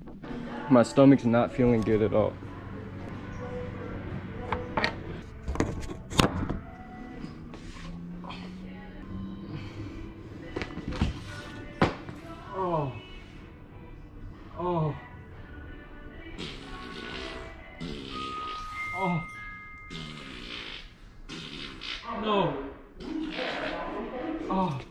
My stomach's not feeling good at all. Oh. Oh. Oh. No. Oh.